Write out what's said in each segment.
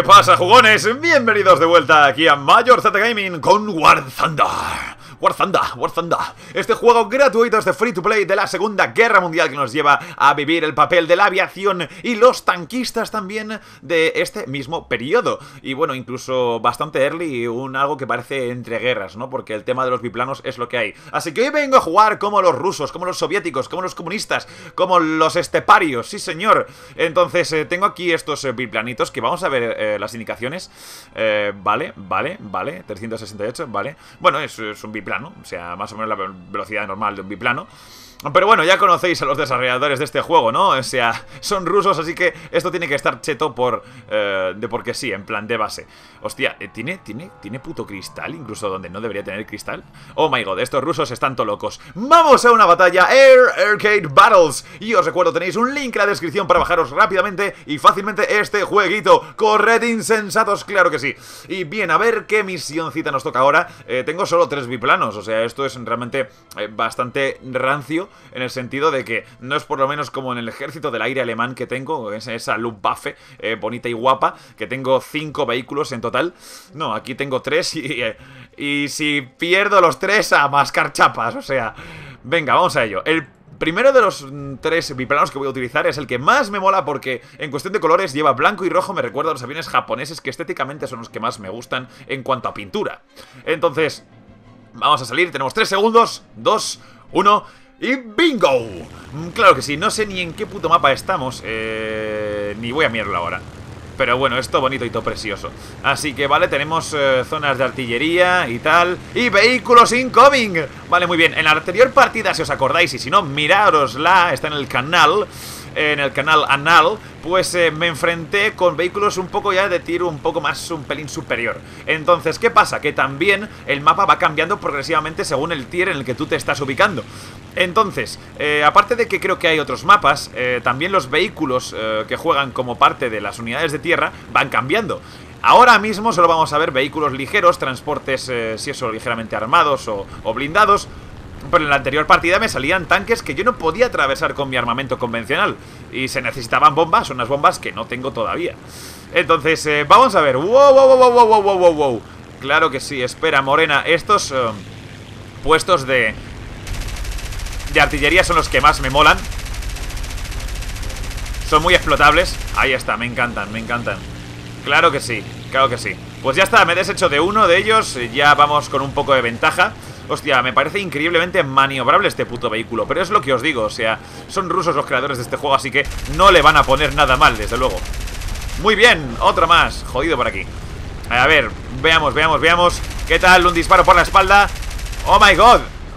¿Qué pasa, jugones? Bienvenidos de vuelta aquí a Major Z Gaming con War Thunder. War Thunder, este juego gratuito, este free to play de la Segunda Guerra Mundial que nos lleva a vivir el papel de la aviación y los tanquistas también de este mismo periodo. Y bueno, incluso bastante early, algo que parece entre guerras, ¿no? Porque el tema de los biplanos es lo que hay. Así que hoy vengo a jugar como los rusos, como los soviéticos, como los comunistas, como los esteparios, sí señor. Entonces tengo aquí estos biplanitos que vamos a ver las indicaciones. Vale, 368, vale. Bueno, es un biplano. O sea, más o menos la velocidad normal de un biplano. Pero bueno, ya conocéis a los desarrolladores de este juego, ¿no? O sea, son rusos, así que esto tiene que estar cheto porque sí, en plan de base. Hostia, ¿tiene puto cristal? Incluso donde no debería tener cristal. Oh my god, estos rusos están todo locos. ¡Vamos a una batalla! Air Arcade Battles. Y os recuerdo, tenéis un link en la descripción para bajaros rápidamente y fácilmente este jueguito. ¡Corred, insensatos! ¡Claro que sí! Y bien, a ver qué misioncita nos toca ahora. Tengo solo 3 biplanos, o sea, esto es realmente bastante rancio. En el sentido de que no es por lo menos como en el ejército del aire alemán que tengo, esa Luftwaffe bonita y guapa, que tengo 5 vehículos en total. No, aquí tengo 3 y si pierdo los 3 a mascar chapas, o sea, venga, vamos a ello. El primero de los 3 biplanos que voy a utilizar es el que más me mola porque en cuestión de colores lleva blanco y rojo, me recuerda a los aviones japoneses que estéticamente son los que más me gustan en cuanto a pintura. Entonces, vamos a salir, tenemos 3 segundos, 2, 1... ¡y bingo! Claro que sí, no sé ni en qué puto mapa estamos, ni voy a mirarlo ahora. Pero bueno, esto bonito y todo precioso. Así que vale, tenemos zonas de artillería y tal. ¡Y vehículos incoming! Vale, muy bien, en la anterior partida, si os acordáis, y si no, mirárosla, está en el canal Anal, pues me enfrenté con vehículos un poco ya de tiro un poco más, un pelín superior. Entonces, ¿qué pasa? Que también el mapa va cambiando progresivamente según el tier en el que tú te estás ubicando. Entonces, aparte de que creo que hay otros mapas, también los vehículos que juegan como parte de las unidades de tierra van cambiando. Ahora mismo solo vamos a ver vehículos ligeros, transportes, si eso, ligeramente armados o blindados. Pero en la anterior partida me salían tanques que yo no podía atravesar con mi armamento convencional. Y se necesitaban bombas, unas bombas que no tengo todavía. Entonces, vamos a ver. ¡Wow! Claro que sí, espera, Morena. Estos puestos de artillería son los que más me molan. Son muy explotables. Ahí está, me encantan. Claro que sí, Pues ya está, me he deshecho de uno de ellos. Ya vamos con un poco de ventaja. Hostia, me parece increíblemente maniobrable este puto vehículo. Pero es lo que os digo, o sea, son rusos los creadores de este juego, así que no le van a poner nada mal, desde luego. Muy bien, otro más, jodido por aquí. A ver, veamos. ¿Qué tal? Un disparo por la espalda. Oh my god.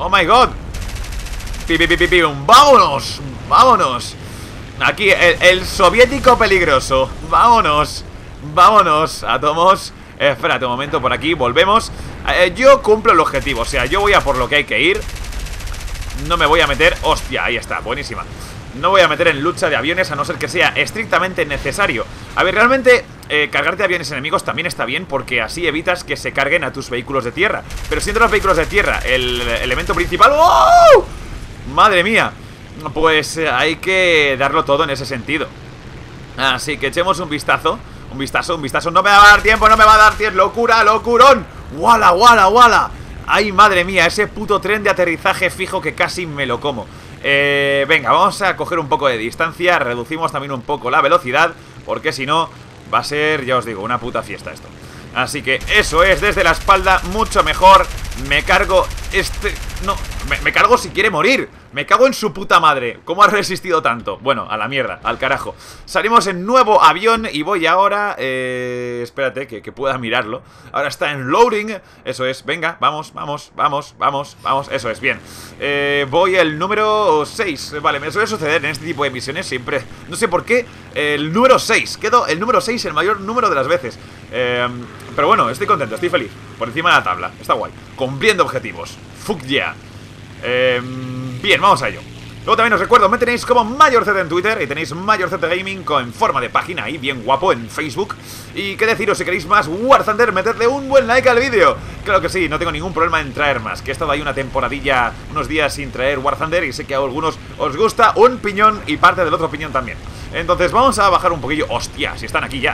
Vámonos. Aquí, el soviético peligroso. Vámonos, átomos. Espérate un momento, por aquí, volvemos. Yo cumplo el objetivo, o sea, yo voy a por lo que hay que ir. No me voy a meter... Hostia, ahí está, buenísima. No voy a meter en lucha de aviones a no ser que sea estrictamente necesario. A ver, realmente cargarte aviones enemigos también está bien porque así evitas que se carguen a tus vehículos de tierra. Pero siendo los vehículos de tierra el elemento principal... ¡Oh! ¡Madre mía! Pues hay que darlo todo en ese sentido. Así que echemos un vistazo. Un vistazo, no me va a dar tiempo, locurón. ¡Wala! Ay, madre mía, ese puto tren de aterrizaje fijo que casi me lo como. Venga, vamos a coger un poco de distancia. Reducimos también un poco la velocidad, porque si no, va a ser, ya os digo, una puta fiesta esto. Así que eso es, desde la espalda, mucho mejor. Me cargo No, me cargo si quiere morir. Me cago en su puta madre. ¿Cómo ha resistido tanto? Bueno, a la mierda, al carajo. Salimos en nuevo avión y voy ahora... espérate, que pueda mirarlo. Ahora está en loading. Eso es, venga, vamos. Eso es, bien. Voy el número 6. Vale, me suele suceder en este tipo de misiones siempre. No sé por qué. El número 6. Quedo el número 6 el mayor número de las veces. Pero bueno, estoy contento, estoy feliz. Por encima de la tabla, está guay. Cumpliendo objetivos. Fuck yeah. Bien, vamos a ello. Luego también os recuerdo, me tenéis como Major Z en Twitter y tenéis Major Z Gaming en forma de página ahí, bien guapo, en Facebook. Y qué deciros, si queréis más War Thunder, metedle un buen like al vídeo. Claro que sí, no tengo ningún problema en traer más, que he estado ahí una temporadilla, unos días sin traer War Thunder y sé que a algunos os gusta un piñón y parte del otro piñón también. Entonces vamos a bajar un poquillo. Hostia, si están aquí ya.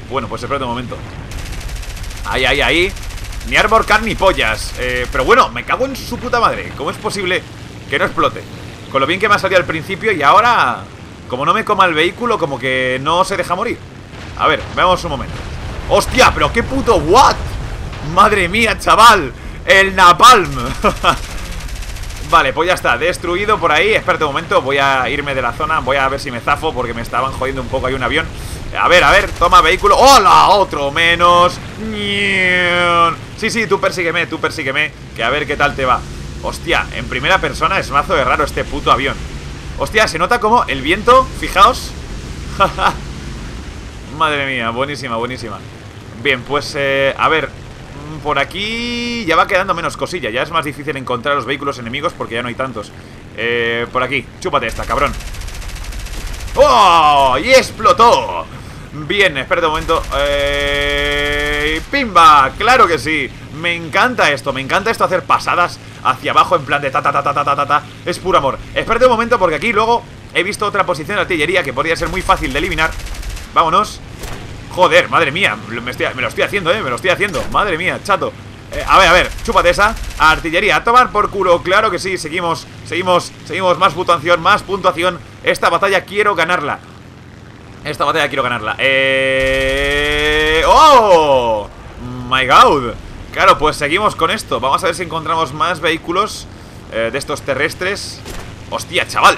Bueno, pues espérate un momento. Ahí, ahí, ahí. Ni árbol car ni pollas. Pero bueno, me cago en su puta madre. ¿Cómo es posible que no explote? Con lo bien que me ha salido al principio y ahora, como no me coma el vehículo, como que no se deja morir. A ver, veamos un momento. ¡Hostia! ¡Pero qué puto what! ¡Madre mía, chaval! ¡El napalm! Vale, pues ya está, destruido por ahí. Espérate un momento, voy a irme de la zona. Voy a ver si me zafo porque me estaban jodiendo un poco. Hay un avión. A ver, toma vehículo. ¡Hola! Otro menos. Sí, sí, tú persígueme, que a ver qué tal te va. Hostia, en primera persona es mazo de raro este puto avión. Hostia, se nota como el viento, fijaos. Madre mía, buenísima, buenísima. Bien, pues, a ver, por aquí ya va quedando menos cosilla. Ya es más difícil encontrar los vehículos enemigos porque ya no hay tantos. Por aquí, chúpate esta, cabrón. ¡Oh! ¡Y explotó! Bien, espérate un momento. ¡Pimba! ¡Claro que sí! Me encanta esto hacer pasadas hacia abajo en plan de ta ta ta ta ta ta ta ta. Es puro amor. Espérate un momento porque aquí luego he visto otra posición de artillería que podría ser muy fácil de eliminar. Vámonos. Joder, madre mía, me lo estoy haciendo, me lo estoy haciendo. Madre mía, chato. A ver, chúpate esa. Artillería, a tomar por culo, claro que sí. Seguimos, más puntuación. Esta batalla quiero ganarla. ¡Oh! My God. Claro, pues seguimos con esto. Vamos a ver si encontramos más vehículos de estos terrestres. Hostia, chaval,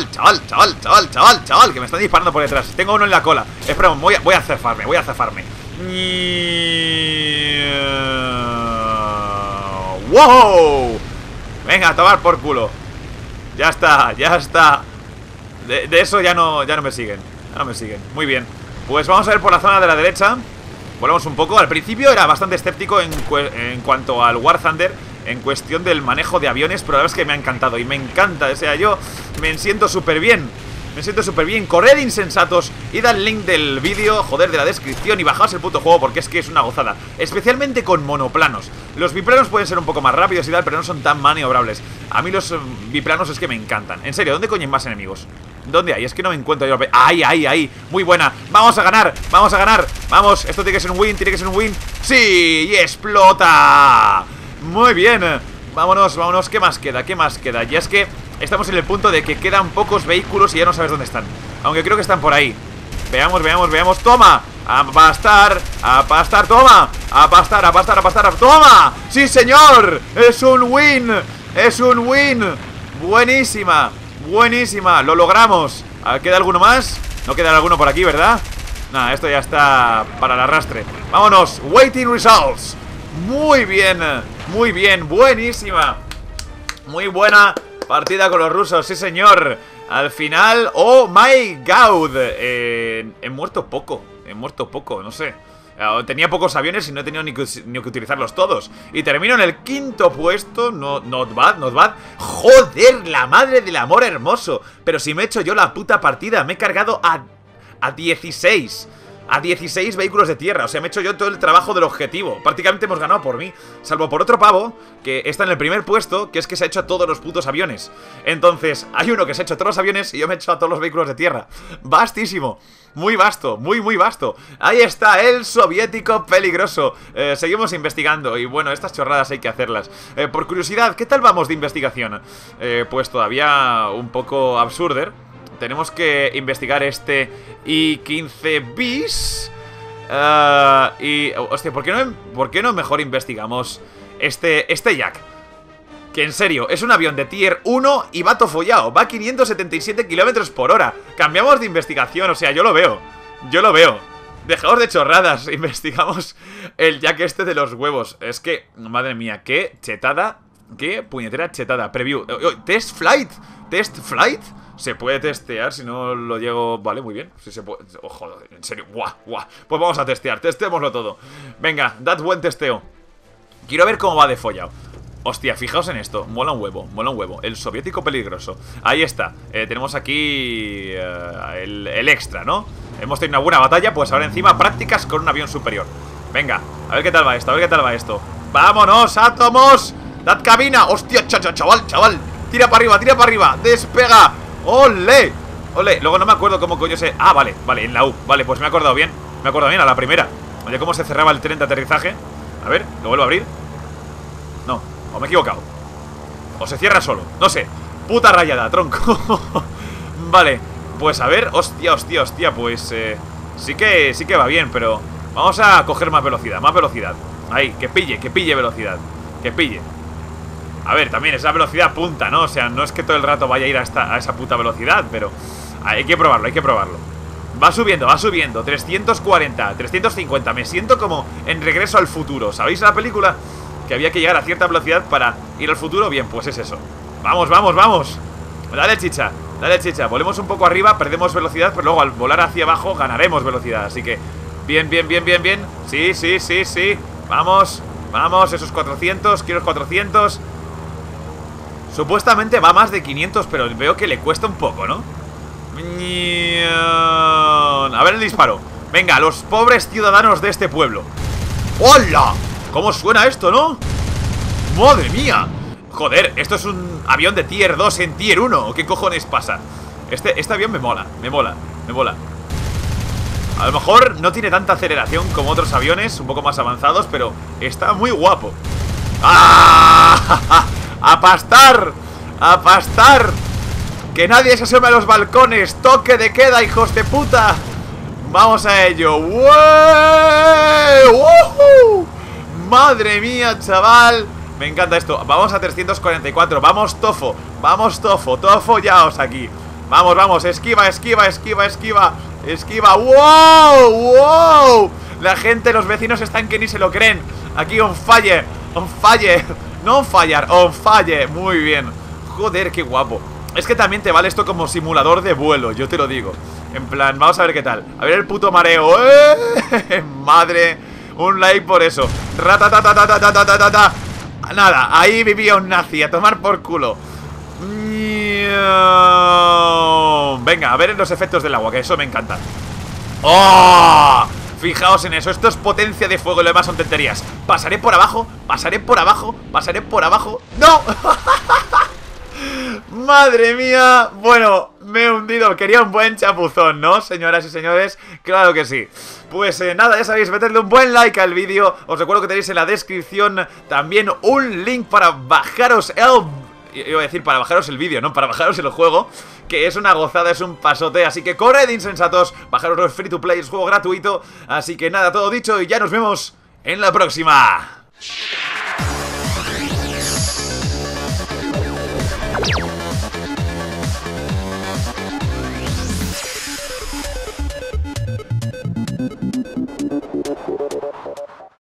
que me están disparando por detrás. Tengo uno en la cola. Espera, voy a zafarme. ¡Wow! Venga, a tomar por culo. Ya está. De eso ya no me siguen. Muy bien. Pues vamos a ver por la zona de la derecha. Volvemos un poco. Al principio era bastante escéptico en cuanto al War Thunder, en cuestión del manejo de aviones, pero la verdad es que me ha encantado y me encanta. O sea, yo me siento súper bien. Corred insensatos. Id al link del vídeo, joder, de la descripción, y bajaos el puto juego porque es que es una gozada. Especialmente con monoplanos. Los biplanos pueden ser un poco más rápidos y tal, pero no son tan maniobrables. A mí los biplanos es que me encantan. En serio, ¿dónde coño hay más enemigos? ¿Dónde hay? Es que no me encuentro yo. ¡Ahí! Muy buena. Vamos a ganar. Vamos, esto tiene que ser un win. ¡Sí! ¡Y explota! Muy bien. Vámonos. ¿Qué más queda? Ya es que estamos en el punto de que quedan pocos vehículos y ya no sabes dónde están. Aunque creo que están por ahí. Veamos. ¡Toma! A pastar, toma. A pastar. ¡Toma! ¡Sí, señor! ¡Es un win! Buenísima, lo logramos. ¿Queda alguno más? No queda alguno por aquí, ¿verdad? Nada, esto ya está para el arrastre. Vámonos, waiting results. Muy bien, buenísima. Muy buena partida con los rusos, sí señor. Al final, oh my god. He muerto poco, no sé. Tenía pocos aviones y no he tenido ni que utilizarlos todos. Y termino en el 5º puesto. Not bad. Joder, la madre del amor hermoso. Pero si me he hecho yo la puta partida. Me he cargado a 16 vehículos de tierra. O sea, me he hecho yo todo el trabajo del objetivo. Prácticamente hemos ganado por mí. Salvo por otro pavo que está en el primer puesto, que es que se ha hecho a todos los putos aviones. Entonces, hay uno que se ha hecho a todos los aviones y yo me he hecho a todos los vehículos de tierra. Vastísimo. Muy vasto, muy vasto. Ahí está, el soviético peligroso. Seguimos investigando y bueno, estas chorradas hay que hacerlas. Por curiosidad, ¿qué tal vamos de investigación? Pues todavía un poco absurder. Tenemos que investigar este I-15 bis. Hostia, ¿por qué no mejor investigamos este Jack? Que en serio, es un avión de tier 1 y va tofollado. Va a 577 km por hora. Cambiamos de investigación, o sea, yo lo veo. Dejaos de chorradas. Investigamos el Jack este de los huevos. Es que, madre mía, qué chetada. Qué puñetera chetada. Preview. Test flight. Se puede testear si no lo llego. Vale, muy bien. Si se puede. Oh, joder, en serio. Guau. Pues vamos a testear. Testémoslo todo. Venga, dad buen testeo. Quiero ver cómo va de follado. Hostia, fijaos en esto, mola un huevo. El soviético peligroso. Ahí está, tenemos aquí el extra, ¿no? Hemos tenido una buena batalla, pues ahora encima prácticas con un avión superior. Venga, a ver qué tal va esto, ¡Vámonos, átomos! ¡Dad cabina! ¡Hostia, chaval! Tira para arriba, despega. ¡Ole! Luego no me acuerdo cómo coño se... Ah, vale, en la U. Vale, pues me he acordado bien. Me acuerdo bien, a la primera. Oye, cómo se cerraba el tren de aterrizaje. A ver, ¿lo vuelvo a abrir? No, o me he equivocado. O se cierra solo, no sé. Puta rayada, tronco. Vale, pues a ver. Hostia, hostia, hostia, pues sí que va bien, pero vamos a coger más velocidad, más velocidad. Ahí, que pille velocidad. Que pille. A ver, también esa velocidad punta, ¿no? O sea, no es que todo el rato vaya a ir a esa puta velocidad, pero hay que probarlo, hay que probarlo. Va subiendo, 340, 350. Me siento como en Regreso al Futuro. ¿Sabéis la película? Que había que llegar a cierta velocidad para ir al futuro. Bien, pues es eso. Vamos, vamos, vamos. Dale chicha, dale chicha. Volemos un poco arriba, perdemos velocidad, pero luego al volar hacia abajo ganaremos velocidad. Así que, bien, bien, bien, bien, bien. Sí, sí, sí, sí. Vamos, vamos, esos 400, quiero los 400. Supuestamente va más de 500, pero veo que le cuesta un poco, ¿no? A ver el disparo. Venga, los pobres ciudadanos de este pueblo. ¡Hola! ¿Cómo suena esto, no? ¡Madre mía! Joder, esto es un avión de tier 2 en tier 1. ¿Qué cojones pasa? Este avión me mola, me mola, me mola. A lo mejor no tiene tanta aceleración como otros aviones un poco más avanzados, pero está muy guapo. ¡Ah! ¡A pastar! ¡A pastar! ¡Que nadie se asome a los balcones! ¡Toque de queda, hijos de puta! ¡Vamos a ello! ¡Woohoo! ¡Madre mía, chaval! Me encanta esto. Vamos a 344. ¡Vamos, Tofo! ¡Vamos, Tofo! ¡Tofo, yaos aquí! ¡Vamos, vamos! ¡Esquiva, esquiva, esquiva, esquiva! ¡Esquiva! ¡Wow! ¡Wow! La gente, los vecinos están que ni se lo creen. Aquí on fire. On fire. No on fire, on fire. Muy bien. Joder, qué guapo. Es que también te vale esto como simulador de vuelo, yo te lo digo. En plan, vamos a ver qué tal. A ver el puto mareo. Madre. Un like por eso. Ratatatatatatatata. Nada, ahí vivía un nazi. A tomar por culo. Venga, a ver los efectos del agua, que eso me encanta. ¡Oh! Fijaos en eso, esto es potencia de fuego y lo demás son tonterías. Pasaré por abajo, pasaré por abajo, pasaré por abajo. ¡No! ¡Madre mía! Bueno, me he hundido. Quería un buen chapuzón, ¿no, señoras y señores? Claro que sí. Pues nada, ya sabéis, meterle un buen like al vídeo. Os recuerdo que tenéis en la descripción también un link para bajaros iba a decir para bajaros el vídeo, no, para bajaros el juego, que es una gozada, es un pasote. Así que corred, insensatos, bajaros los free to play, es juego gratuito. Así que nada, todo dicho y ya nos vemos en la próxima.